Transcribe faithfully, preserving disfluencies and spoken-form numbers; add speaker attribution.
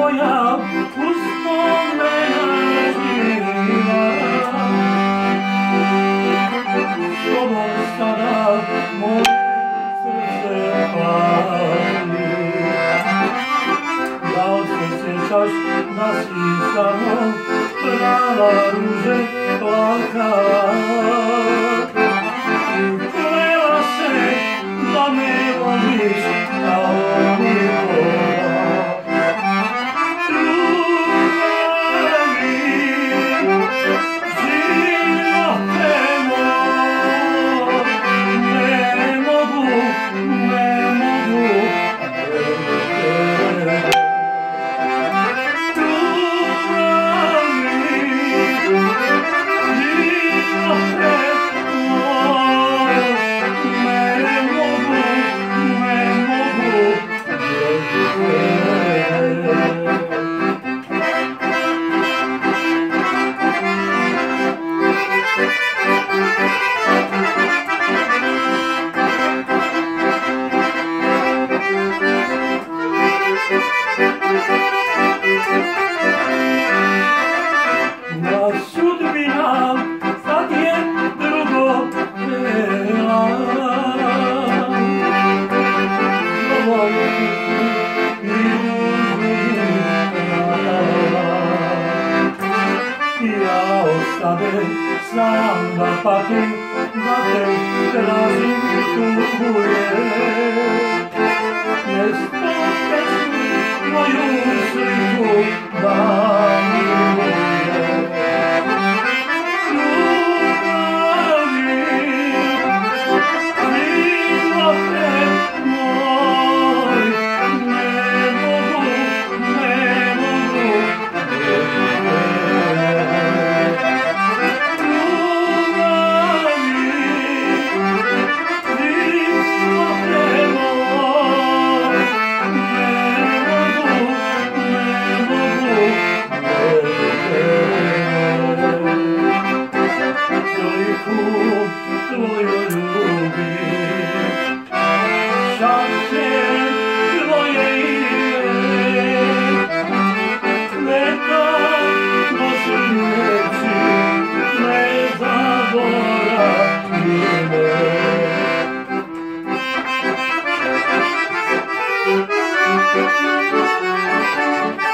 Speaker 1: moja uspomena živa. S tobom sada moje srce pali. Da li se sjećaš da si sa mnom prava ruže plakala i klela se da me voliš kao nikoga. Ljubavi, živote moj, ne mogu, ne mogu sudbina sad je drugo tela. Zlovom i uzmina. Ja ostade sam da patim, da te tražim tugujem. Mjesto pesmi moju sliku da miluje. Tvoju ljubim, šapće tvoje ime, neka noći reći, ne zaboravi me.